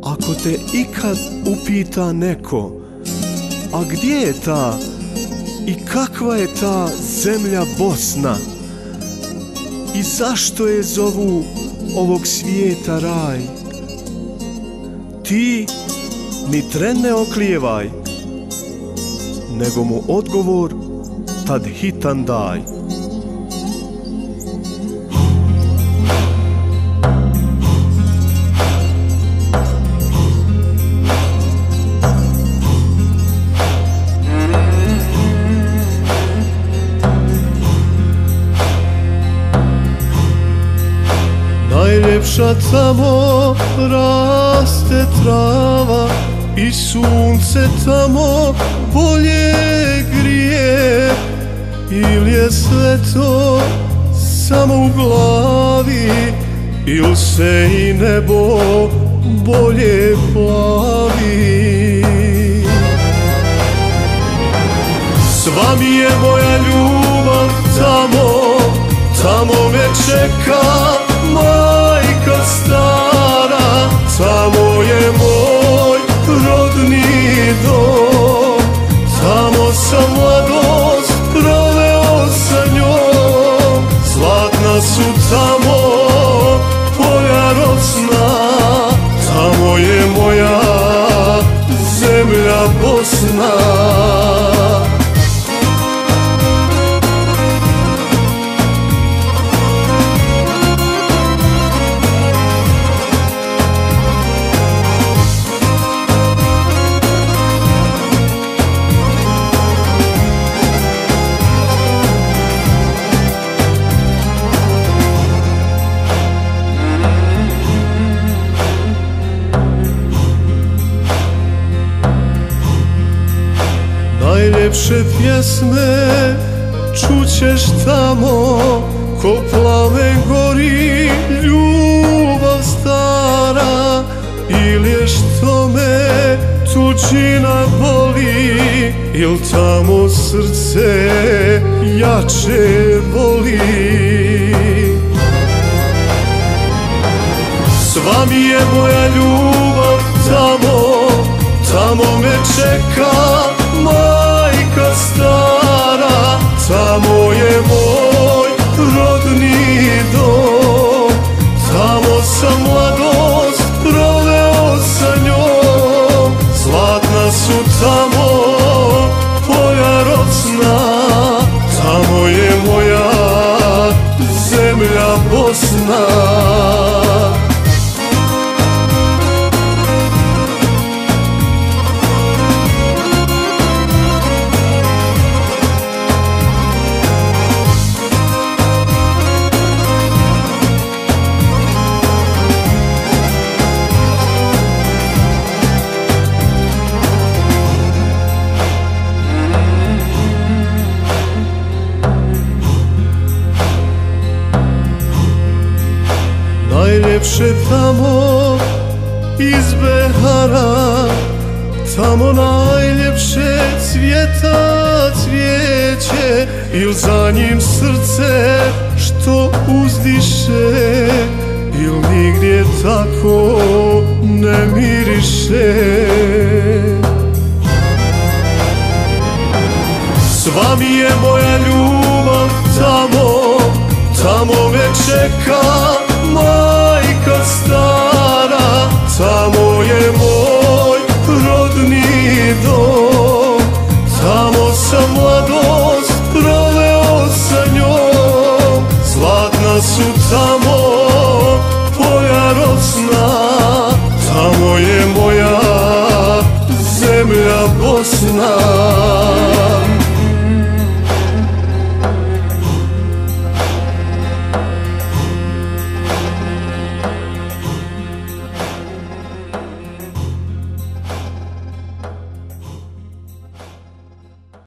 Ako te ikad upita neko, a gdje je ta i kakva je ta zemlja Bosna i zašto je zovu ovog svijeta raj, ti ni tren ne oklijevaj, nego mu odgovor tad hitan daj. Najljepša tamo raste trava i sunce tamo bolje grije, ili je sve to samo u glavi, ili se i nebo bolje plavi. Sva mi je moja ljubav tamo, tamo me čeka majka stara, tamo je moj rodni dom, tamo sam mladost proveo sa njom. Zlatna su tamo polja rosna, tamo je moja zemlja Bosna. Najljepše pjesme čućeš tamo, ko plamen gori ljubav stara, ili je što me tuđina boli, il tamo srce jače boli. Sva mi je moja ljubav tamo, tamo me čeka majka stara, tamo je moj rodni dom, tamo sam mladost proveo sa njom. Zlatna su tamo polja rosna, tamo je moja zemlja Bosna. Najljepše tamo iz Behara, tamo najljepše cvjeta cvijeće, il za njim srce što uzdiše, il nigdje tako ne miriše. Sva mi je moja ljubav tamo, tamo me čeka majka stara, tamo je moj rodni dom, tamo sam mladost proveo sa njom. Zlatna su tamo polja rosna, tamo je moja zemlja Bosna.